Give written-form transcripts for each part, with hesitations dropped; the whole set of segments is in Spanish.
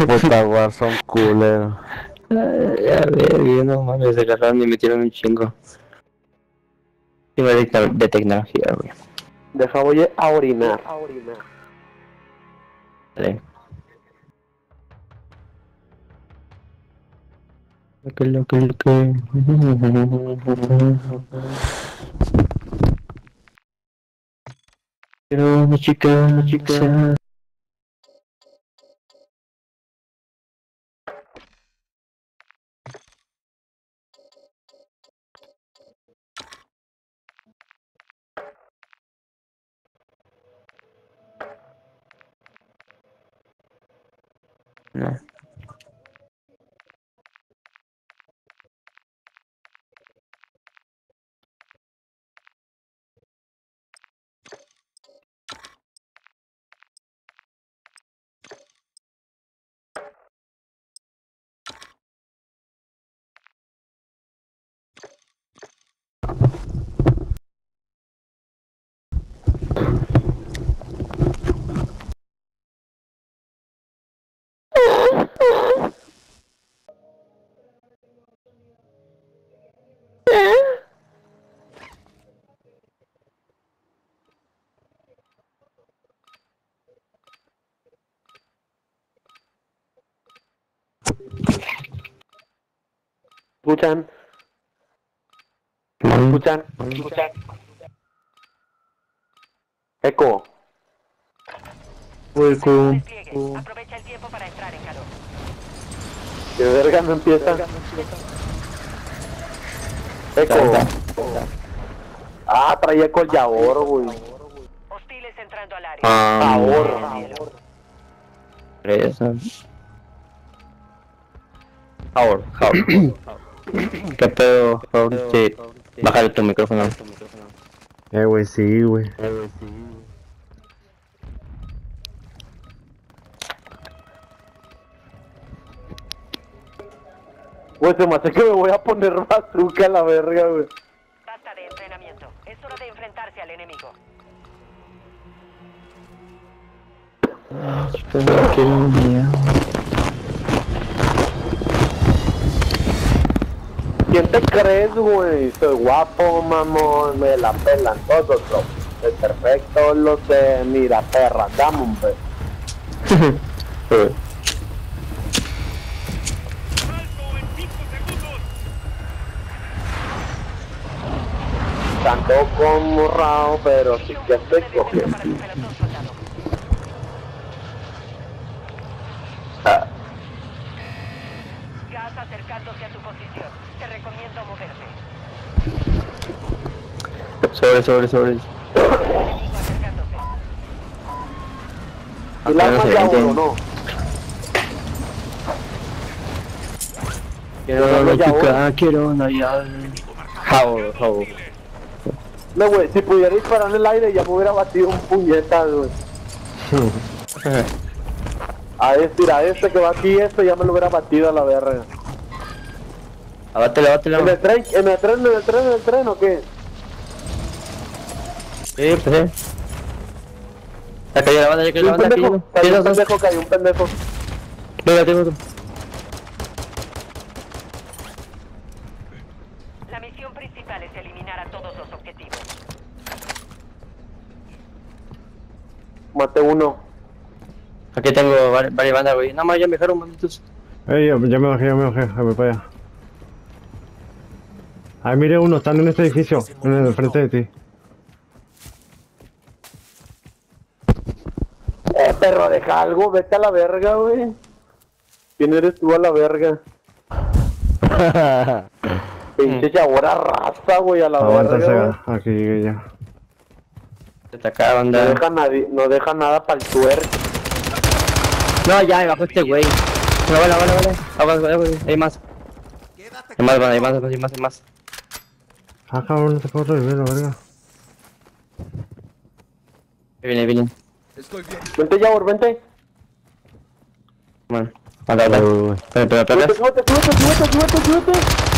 Puta Warzone culero. A ver, bien, no mames, se agarraron y metieron un chingo. Chingo de tecnología, güey. Deja, voy a orinar. Vale. Lo que. Pero una chica. No. ¿Escuchan? ¿Escuchan? Eco. Aprovecha el tiempo para entrar en calor. Que verga no empieza. Eco. Ah, traía eco el Yabor, güey. Hostiles entrando al área. Ahora. Eso. Ahora. ¿Qué pedo, Raúl? Sí. Bájale tu micrófono. Güey, sí, güey. Güey, se me hace que me voy a poner bazooka a la verga, güey. Basta de entrenamiento. Es hora de enfrentarse al enemigo. Qué miedo. ¿Quién te crees, güey? Soy guapo, mamón, me la pelan todos, bro. Es perfecto, lo sé, mira, perra, dame un beso. Tanto como Rao, pero sí que te coge. Para tu pelotón, soldado. Gas acercándose a tu posición. Te recomiendo moverte. Sobre. Enemigo acercándose. ¿Y la arma ya o no? Quiero una llave. How. No, güey, si pudiera disparar en el aire ya me hubiera batido un puñetazo, güey. A este que va aquí, ya me lo hubiera batido a la verga. Abátela. ¿En el tren o qué? Sí, pues Ya cayó la banda, Cayó un pendejo. Venga, tengo otro. La misión principal es eliminar a todos los objetivos. Maté uno. Aquí tengo varias bandas, güey. Nada más ya me dejaron manitos. Ya me bajé, a ver para allá. Ahí mire uno, están en este edificio, en el frente de ti. Perro, deja algo, vete a la verga, güey. ¿Quién eres tú a la verga? Pinche chabora raza, güey, a la Aguanta, verga. aquí llegué ya. Se te acaba, No banda. no deja nada para el tuerco. No, ya me bajó este güey. Vale. Aguanta, güey. Hay más. Hay más. Ah, cabrón, no te puedo revivir, la verga. Viene. Vente, Yabor, vente. Bueno, anda. Pero. Súbete.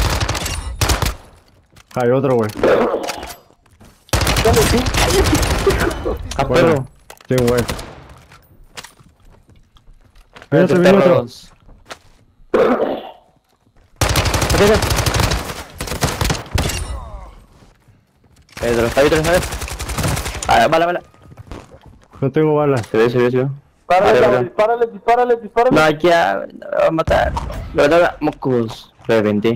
Hay otro, güey. Dale, sí. Ah, perro. Sí, güey. Viene otro, viene otro. perros. Pedro, está Pedro, ¿sabes? Ah, bala. No tengo balas. Se ve. Dispárale. No, ya, me va a matar. La mocos. Reventé.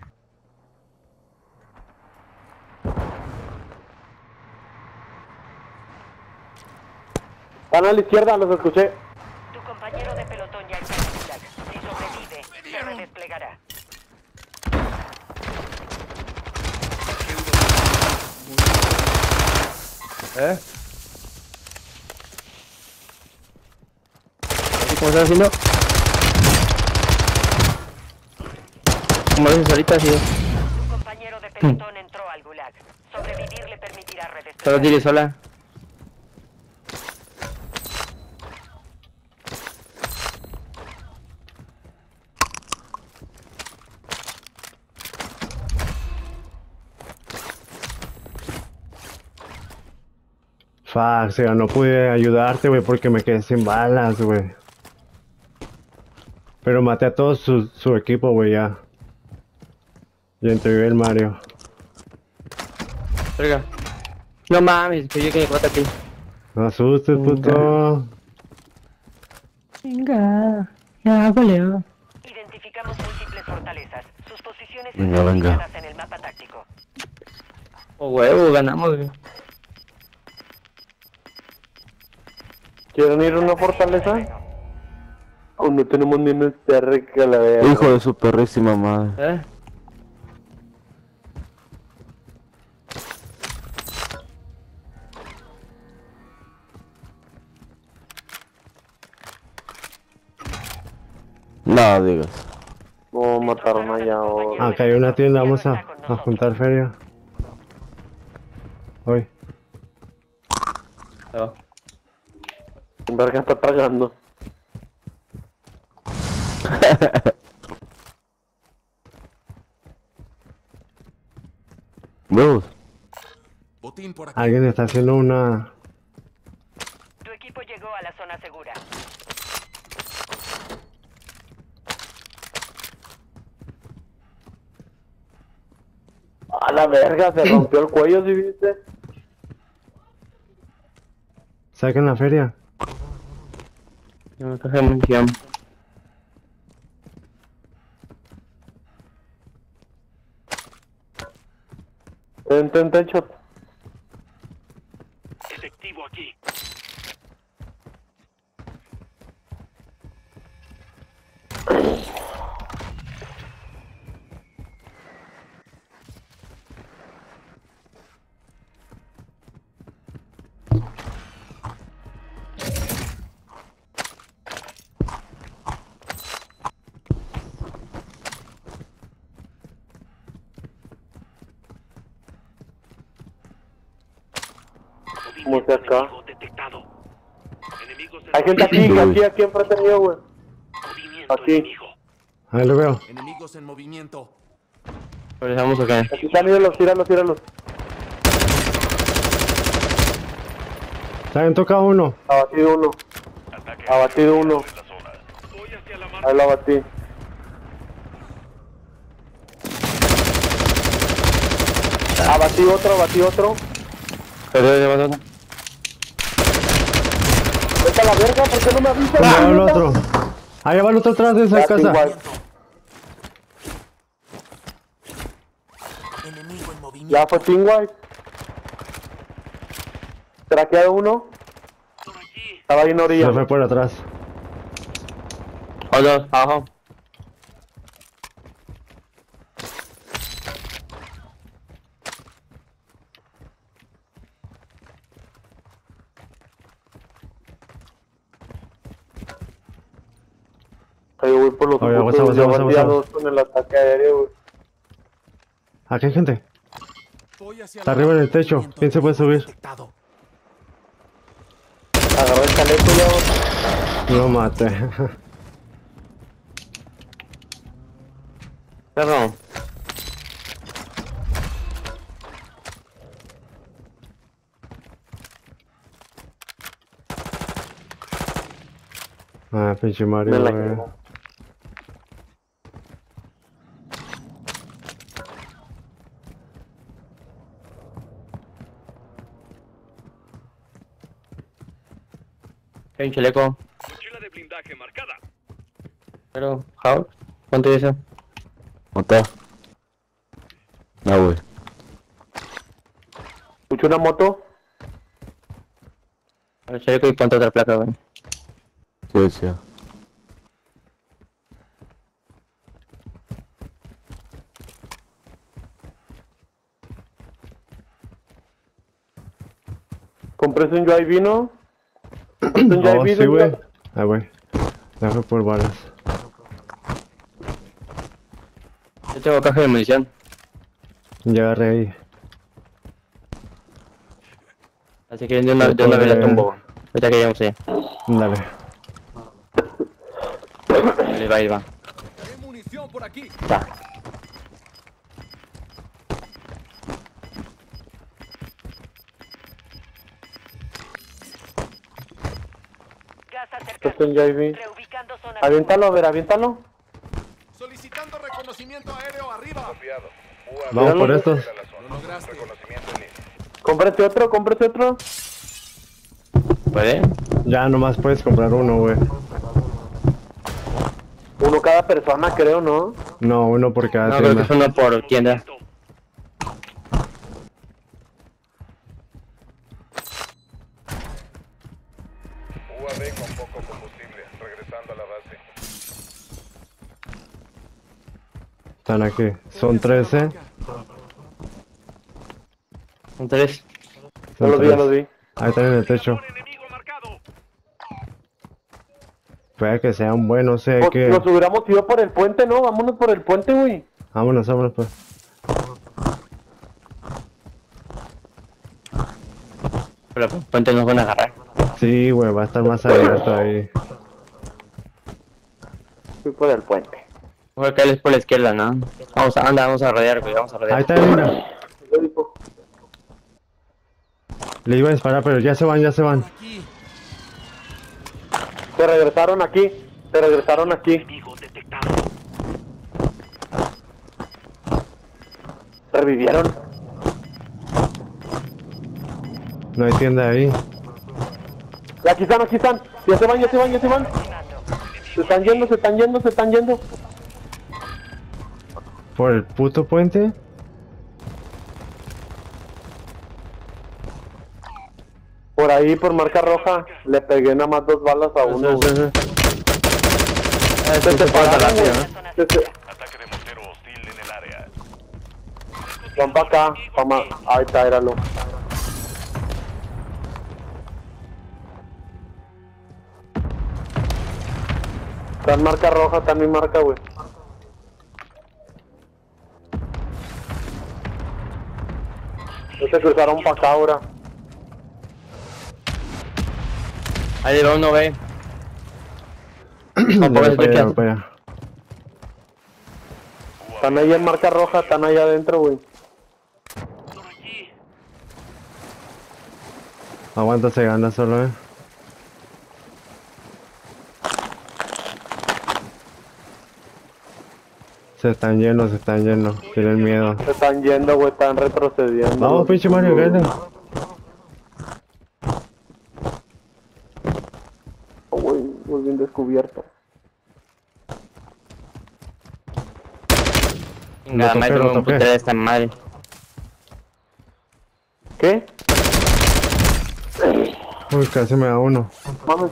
Van a la izquierda, los escuché. Tu compañero de pelotón ya está en Gulag. Si sobrevive, se redesplegará. ¿Cómo estás haciendo? ¿Cómo lo haces ahorita, tío? Tu compañero de pelotón entró al Gulag. Sobrevivir le permitirá Solo redesplegar. tire sola. Fuck, o sea, no pude ayudarte, güey, porque me quedé sin balas, güey. Pero maté a todo su equipo, güey, ya. Y entregué el Mario. Verga. No mames, que yo que me aquí. No asustes, puto. Venga, ya vale. Identificamos múltiples fortalezas. Sus posiciones Venga, están venga. ubicadas en el mapa táctico. Oh huevo, ganamos, güey. ¿Quieren ir a una fortaleza? Aún no tenemos ni una STR que la vea. Hijo de su perrísima madre. No digas. No, mataron allá ahora. Acá hay una tienda, vamos a juntar feria. Hoy. No. Un verga está tragando. Huevos. Botín por aquí. Alguien está haciendo una... Tu equipo llegó a la zona segura. A la verga, se rompió el cuello, ¿sí viste? Saquen la feria. No me caje munición. Ten shot. Efectivo aquí. Como que acá. Enemigo detectado. Enemigos en Hay gente aquí enfrente mío, güey. movimiento. Aquí. Enemigo. Ahí lo veo. Enemigos en movimiento. Regresamos acá. Aquí están ellos, tíralos. Se han tocado uno. Abatido uno. Voy hacia la marca. Ahí lo abatí. Abatí otro. Pero Vete a la verga, ¿por qué no me avisas? Ahí va el otro. Ahí va el otro atrás de esa Ya, casa. igual. Enemigo en movimiento. Ya fue Team White. Traqueado uno. Por aquí. Estaba ahí en orilla. Se fue por atrás. Otros, abajo. Ahí voy por los Oye, ojos, aguanta, yo aguanta, batí a aguanta. dos con el ataque aéreo, güey. Aquí hay gente. Voy hacia Está la arriba en el marca. techo. Movimiento. ¿Quién se puede subir? Detectado. Agarré el chaleco ya. Lo maté. Perro. Ah, pinche Mario, Me la güey. llevo. Hay un chaleco. Mochila de blindaje marcada. Pero, ¿how? ¿Cuánto es eso? ¿Mata? Ah, güey. Escucho una moto. El chaleco y ponte otra placa, güey. Sí, sí. Compré un UAV, ¿no? Compré un Oh, UAV, sí, güey. ¿no? Ah, güey. Ya fue por balas. Yo tengo caja de munición. Ya agarré ahí. Así que de una vez la tumbo, güey. Ahorita que llegamos allá. Dale. Ahí va. Hay munición por aquí. Está. Gas Compré un acercando. UAV. Reubicando zona. Aviéntalo, a ver, aviéntalo. Solicitando reconocimiento aéreo arriba. Vamos por estos. Lo lograste. Cómprate otro. ¿Puede? Ya nomás puedes comprar uno, güey. Uno cada persona, creo, ¿no? No, uno por cada No, creo que tienda. es uno por tienda. UAV con poco combustible, regresando a la base. Están aquí. Son 13. Un 3. Ya los vi, ya los vi. Ahí están en el techo. Enemigo marcado. Puede que sean buenos, sé Pues, que. nos hubiéramos ido por el puente, ¿no? Vámonos por el puente, güey. Vámonos, pues. Pero los puentes nos van a agarrar. Sí, güey, va a estar más abierto ahí. Fui por el puente. Voy a caerles por la izquierda, ¿no? Vamos a rodear, güey, vamos a Ahí rodear. está, mira. Le iba a disparar, pero ya se van. Aquí. Se regresaron aquí. Enemigo detectado. Revivieron. No hay tienda ahí. Aquí están. Ya se van. Se están yendo. Por el puto puente. Por ahí, por marca roja, le pegué nada más 2 balas a uno. Eso. Se separaron, rápido, güey. ¿no? Ataque de mortero hostil en el área. Van para acá. Ahí está, éralo. Está en marca roja, está en mi marca, güey. Ya se cruzaron para acá ahora. Ahí va uno, ve. Dale, por eso para que allá, hace. para allá. Están ahí en marca roja, están allá adentro, güey. Por aquí. Aguanta, se gana solo, Se están yendo. Tienen miedo. Se están yendo, güey, están retrocediendo. Vamos, pinche Mario, cállate. Oh, güey, muy bien descubierto. Nada más toqué, tengo lo un toqué. putero de esta madre. ¿Qué? Uy, casi me da uno. Mames.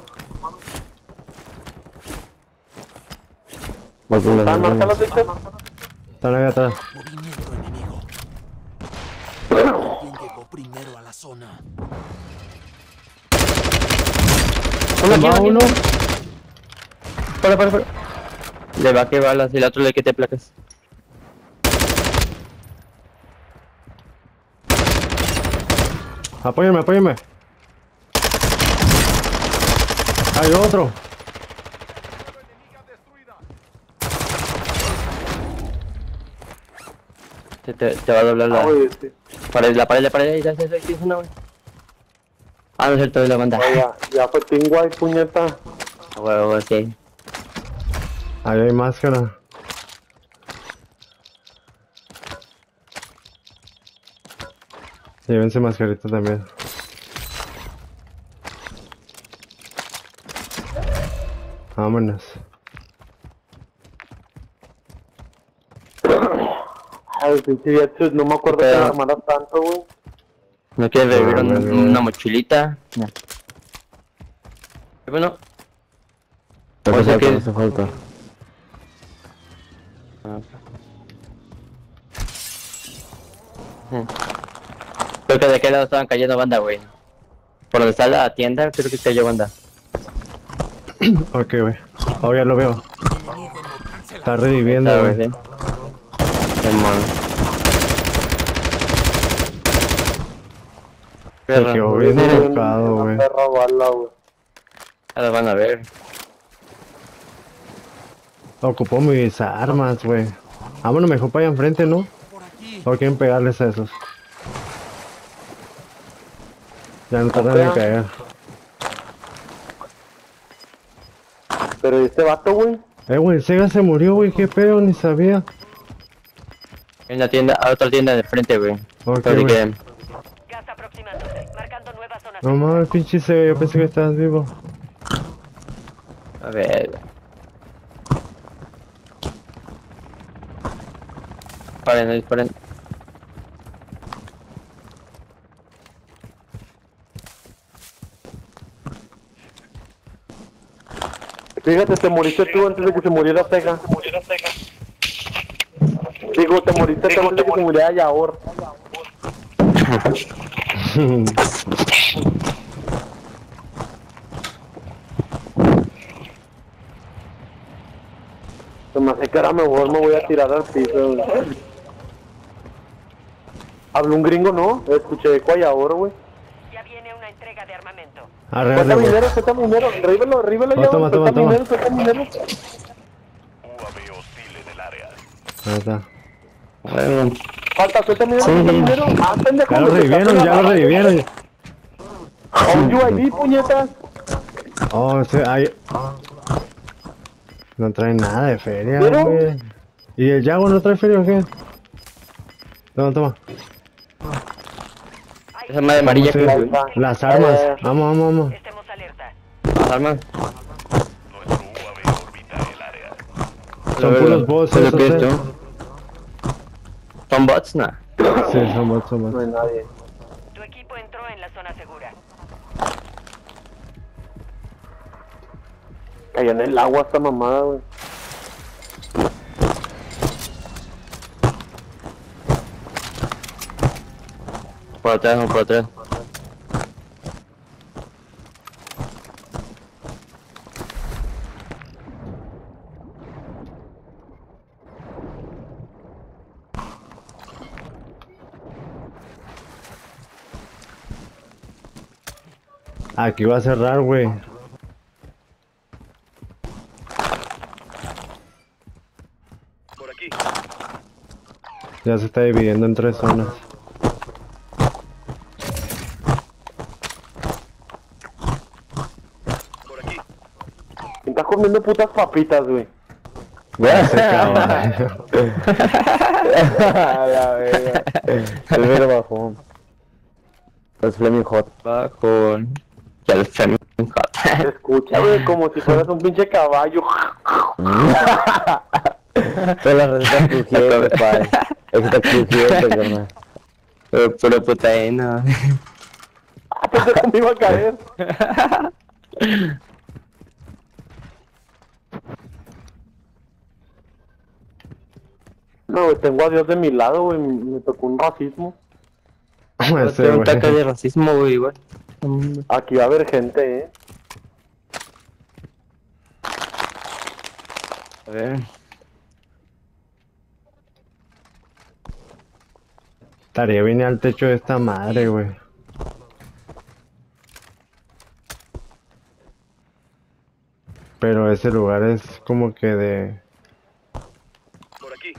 Más de ¿Están las marcados, Víctor? Están ahí atrás. Movimiento enemigo. ¿Quién llegó primero a la zona? Va uno. Para. Le bajé balas y el otro le quité placas. Apóyame. Hay otro. Te va a doblar la Oye, sí. pared, la pared, ya, es una, güey. Ah, no es cierto, es la banda. Oye, ya fue Tingway, puñeta. A huevo, sí. Ahí hay máscara. Llévense mascarita también. Vámonos. Ay, pinche Jetsus, no me acuerdo que me armaras tanto, güey. ¿No quieres revivir No, no. una mochilita? No. Bueno. No O hace sea falta, que- no hace falta. Creo que de aquel lado estaban cayendo banda, güey. Por donde está la tienda, creo que cayó banda. Ok, güey. Oh, ya lo veo. Está reviviendo, Ah, güey. sí. Simón. Se quedó bien enfocado, güey. Perra bala, güey. Ahora van a ver. Ocupó mis armas, güey. Vámonos mejor para allá enfrente, ¿no? ¿O quieren pegarles a esos? Ya no tardan en caer. Pero ¿y este vato, güey? Güey, Sega se murió, güey. Qué pedo, ni sabía. En la tienda, a otra tienda de frente, güey. Ok, Creo güey. que Gas aproximándose. Marcando nueva zona. No mames, pinche Sega. Yo pensé que estabas vivo. a ver. Disparen, no disparen. Fíjate, te moriste tú antes de que se muriera Sega. Digo, te moriste tú antes de que se muriera Yaor. Se me hace que ahora mejor me voy a tirar al piso, güey. Habló un gringo, ¿no? Escuché eco a Yaor, güey. Ya viene una entrega de armamento. Arre, Suelta güey. minero, arribelo, ya, Toma, suelta toma. minero, suelta minero. UAV hostil en el área. Ahí está. Bueno, Falta, suelta minero. Ah, pendejo. Ya lo me revivieron, sacaste ya la lo bala. revivieron. Un UID, puñetas. Oh, ahí. No trae nada de feria, ¿Pero? güey. ¿Y el Yago no trae feria o qué? Toma, toma. esa madre amarilla que Vamos, güey. las armas. Vamos. Estemos alerta. Las armas. Nuestro UAV orbita el área. Son puros bots ¿Qué esos, es esto? ¿Son bots? Nah. Sí, son bots. No hay nadie. Tu equipo entró en la zona segura. Cayó en el agua esta mamada, güey. Por atrás, no, por atrás. Aquí va a cerrar, güey. Por aquí. Ya se está dividiendo en 3 zonas. Por aquí. Estás comiendo putas papitas, güey. Ese caballo. A la verga. Primero bajón. Es Flaming Hot. Bajo. Ya el Flaming Hot. Se escucha, güey, como si fueras un pinche caballo. Todas las recetas crujientes, padre. Eso está crujiente, carnal. Pero puta, no. Ah, pensé que me iba a caer. No, güey, tengo a Dios de mi lado, güey. Me tocó un racismo. Ese, Tengo un ataque güey. de racismo, güey, igual. Aquí va a haber gente, A ver. Estaría bien al techo de esta madre, güey. Pero ese lugar es como que de... Por aquí.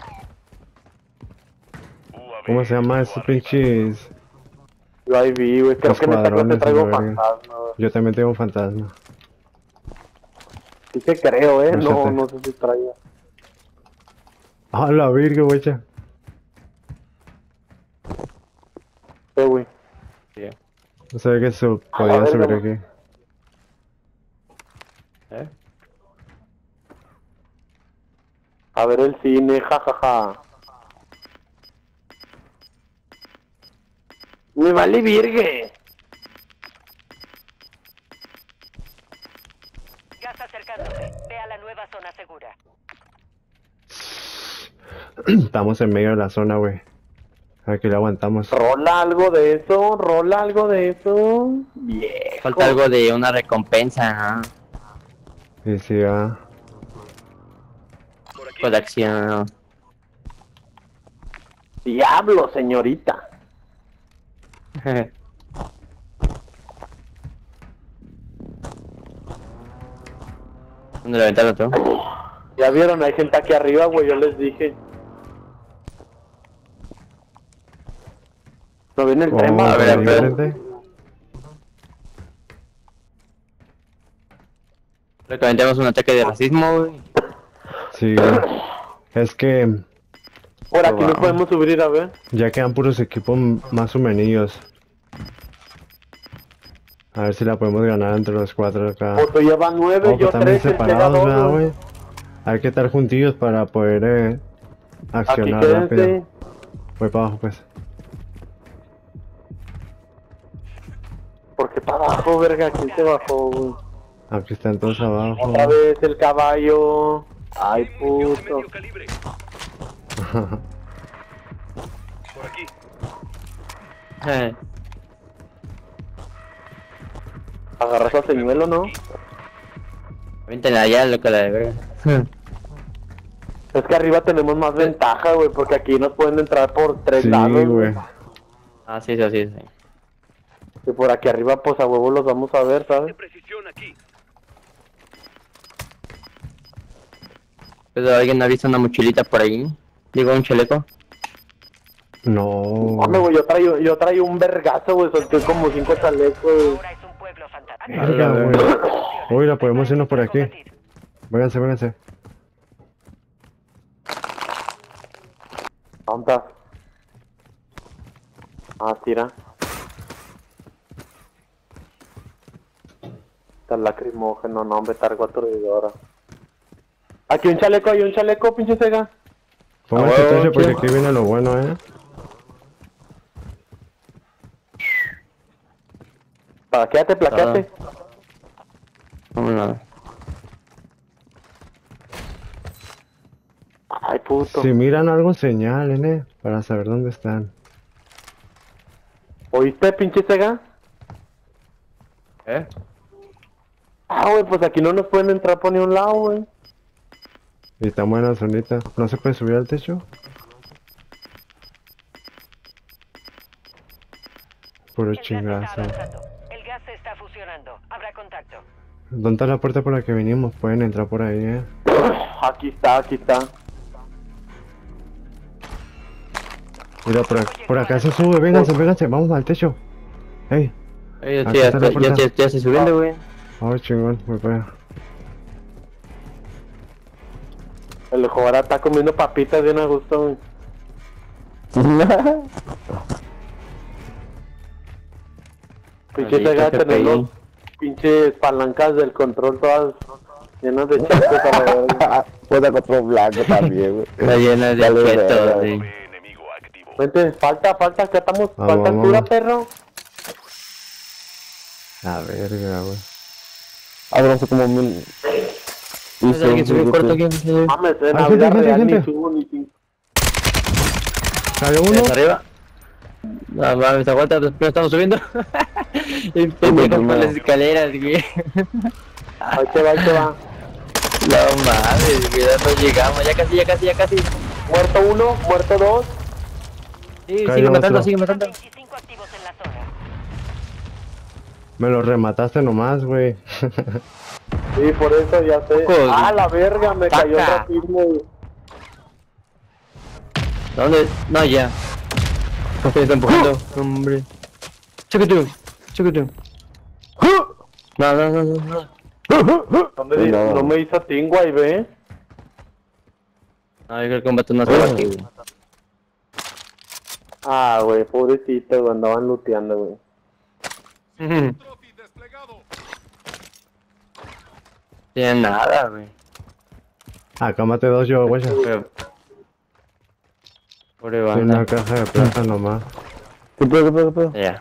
UAV ¿Cómo se llama esos pinches? Yo ahí vi, güey. Creo Los que en esta clase cuadrones, traigo la verga. fantasma, güey. Yo también tengo un fantasma. Sí te creo, no, Fíjate. no sé si traía. A la virgen, güey. Güey. No sabía que se A la podía verga, subir güey. aquí. A ver el cine, jajaja. Me vale virgue. Gas acercándose. Ve a la nueva zona segura. Estamos en medio de la zona, güey. Aquí le aguantamos. Rola algo de eso, rola algo de eso. Viejo. Falta algo de una recompensa, ajá. Y sí, ah. Con la acción. Diablo, señorita. ¿Dónde lo aventaron tú? Ya vieron, hay gente aquí arriba, güey, yo les dije. ¿No viene el tren? Oh, Va? a ver, ahí a ver. enfrente. Recomendamos un ataque de racismo, güey. Sí. Es que Por aquí no Wow. podemos subir, a ver. ya quedan puros equipos más humanillos. A ver si la podemos ganar entre los 4 acá. Otro lleva 9, Oh, yo pues también 13, llega separados, 2, ¿verdad, güey. güey? Hay que estar juntillos para poder Aquí accionar rápido. quédense. Voy para abajo, pues. Porque para abajo, verga, ¿quién se bajó, güey? Aquí están todos abajo. Otra vez el caballo. Ay, puto. Medio calibre. Por aquí. Agarras al señuelo, ¿no? Avéntenla allá, loco, la de verga. Es que arriba tenemos más ventaja, güey, porque aquí nos pueden entrar por 3 Sí, lados, güey. Ah, sí, sí, sí. Y por aquí arriba, pues a huevo los vamos a ver, De ¿sabes? precisión aquí. ¿Pero alguien ha visto una mochilita por ahí? Digo, un chaleco. No. Hombre, güey, yo traigo un vergazo, güey, solté como 5 chalecos, güey. Ahora es un pueblo fantasma. Verga, güey. Oiga, podemos irnos por aquí. Vénganse, vénganse. ¿Dónde estás? Ah, tira. Está lacrimógeno, no, hombre, targo aturdidora. Aquí hay un chaleco, pinche cega. Pónganse huevo, techo porque chido. aquí viene lo bueno, Plaquéate, plaquéate. Vámonos. Ay, puto. Si miran algo, señalen, para saber dónde están. ¿Oíste, pinche cega? ¿Eh? Ah, güey, pues aquí no nos pueden entrar por ni un lado, güey. Y estamos en la zonita. ¿No se puede subir al techo? Puro El gas está chingazo. avanzando. El gas se está fusionando. Habrá contacto. ¿Dónde está la puerta por la que venimos? Pueden entrar por ahí, Aquí está, aquí está. Mira, por acá se sube. Vénganse, vénganse. Vamos al techo. Ey. Yo Aquí estoy, está la puerta. ya estoy subiendo, güey. Oh, chingón. Voy para allá. El jugador está comiendo papitas bien a gusto, güey. Pinche Maldito cega, Pepe. tenemos pinches palancas del control todas llenas de chicos a la verga. Puta control blanco también, güey. Está llena de Dale, objetos, verga. sí. Enemigo activo. Vente, falta, acá estamos, Vamos, falta altura, vamos. perro. La verga, güey. Ahora no como mil. ¿Alguien subió cuarto aquí? Mames, en Hay la gente, vida gente, real gente. ni subo ni cinco. ¿Cayó uno? ¿Hasta arriba? No mames, aguanta, pero estamos subiendo. El pendejo por las escaleras, güey. Ahí te va, ahí te va. No mames, güey, ya no llegamos, ya casi. Muerto uno, muerto dos. Sí, Cayó sigue matando, otro. sigue matando. 25 activos en la zona. Me lo remataste nomás, güey. Sí, por eso ya sé. Poco, Ah, la verga, me cayó el Taca. racismo, güey. ¿Dónde? No, ya. Me está empujando. Hombre. Choque tú. No. No me hizo tingua y ve. No, yo creo que un vato no estaba aquí, güey. Ah, güey, pobrecito, güey, andaban looteando, güey. Trophy desplegado. Tiene nada, güey. Acá maté dos yo, güey. Pero... Pobre Tiene banda. una caja de plata nomás. ¿Qué pedo, qué pedo, qué pedo? Ya.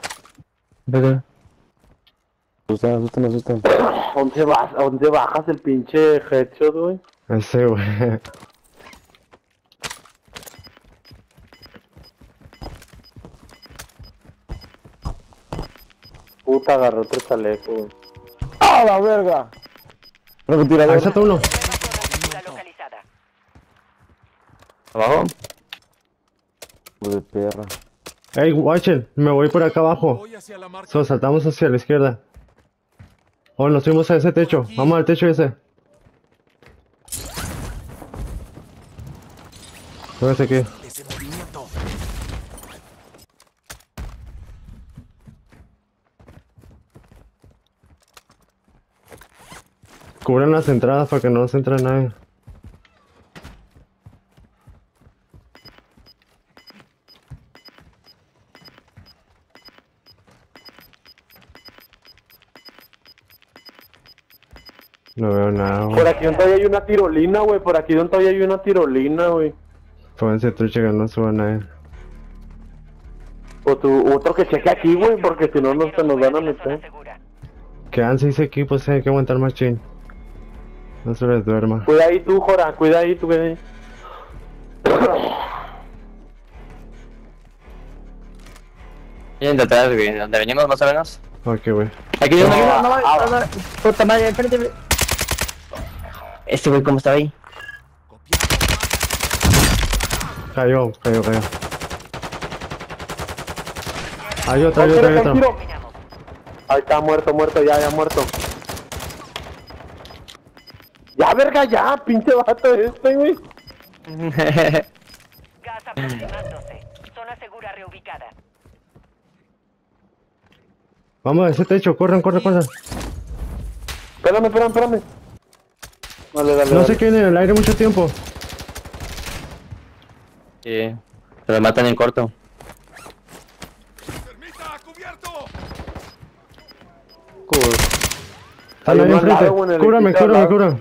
Asustan. ¿A dónde bajas el pinche headshot, güey? Ese, güey. Puta, agarró otro chaleco, güey. ¡Ah, la verga! Ahí Francotirador. está uno. Nueva zona segura localizada. ¿Abajo? De perra. Ey, watchen, me voy por acá abajo. Voy hacia la marca. So, saltamos hacia la izquierda. Oh, nos fuimos a ese techo. Vamos al techo ese. Súbese aquí. Ese movimiento. Cubren las entradas para que no se entre nadie. No veo nada, Por güey. aquí donde todavía hay una tirolina, güey. Por aquí donde todavía hay una tirolina, güey. Pónganse trucha que no suba nadie. Otro que cheque aquí, güey, porque si no, no se nos van a Fuera de la zona meter. segura. Quedan 6 equipos, hay que aguantar machín. No se les duerma. Cuida ahí tú, Jora, cuida ahí tú, güey. Vienen de atrás, güey. ¿Dónde venimos más o menos? Ok, güey. Aquí viene No, no, puta madre, enfrente, güey. Este güey, ¿cómo estaba ahí? Cayó. Hay otra. Terminamos. Ahí está, muerto, ya muerto. Ya, verga, ya, pinche vato este, güey. Gas aproximándose. Zona segura reubicada. Vamos a ese techo, corran. Espérame. Dale. No se queden en el aire mucho tiempo. Sí. Se lo matan en corto. ¡Termita cubierto! Están ahí uno al enfrente. lado, güey, en el Cúrame. edificio al lado. Cúrame.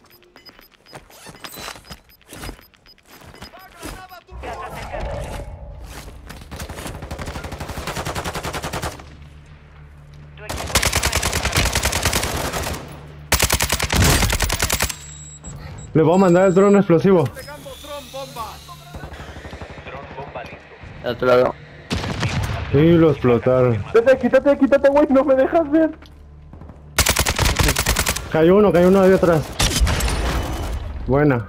Gas acercándose. Tu equipo Le voy a mandar el dron explosivo. Pegando dron bomba. Al otro lado. Y lo explotaron. Quítate, güey, no me dejas ver. Cayó uno de atrás. Buena.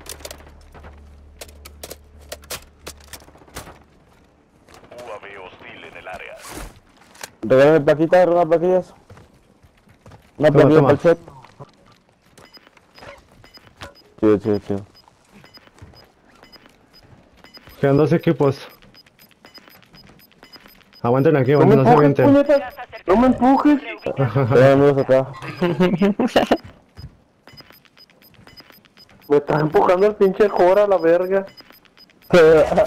UAV hostil en el área. Regálame plaquitas, unas plaquillas. Una Toma, plaquilla toma. para el set. Chido. Quedan 2 equipos. Aguanten aquí, No me no se empujes, avienten. puñetas. gas acercándose. No me empujes. Hay amigos acá. Me está empujando el pinche Jora a la verga. Deprisa,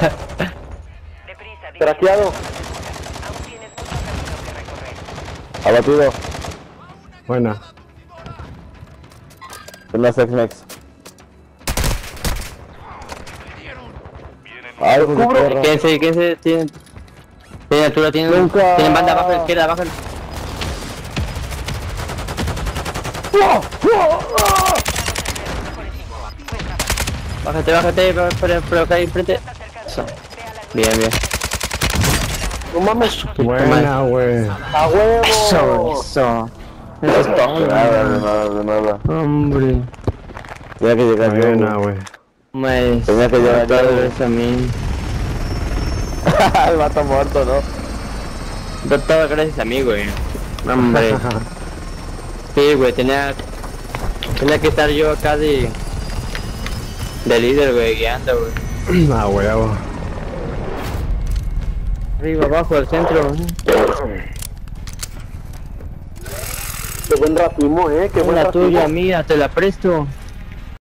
Craqueado. aún tienes mucho camino que recorrer. Abatido. Buena. Una Sex-Mex. Ay, hijo de perra. Quédense, tienen altura, tienen Nunca. banda abajo a la izquierda, abajo. Bájate, por acá enfrente. Eso. Bien. No mames. Buena, güey. A huevo. Eso. Eso es todo. De nada. Hombre. Tenía que llegar yo. Buena, güey. Tenía que llegar todo yo. eso a mí. El vato muerto, ¿no? Todo gracias a mí, güey. Hombre. Sí, güey, tenía que estar yo acá de líder, güey, guiando, güey. Ah, huevo. Arriba, abajo, al centro. Qué buen racismo, qué buen La racismo. tuya, mía, te la presto.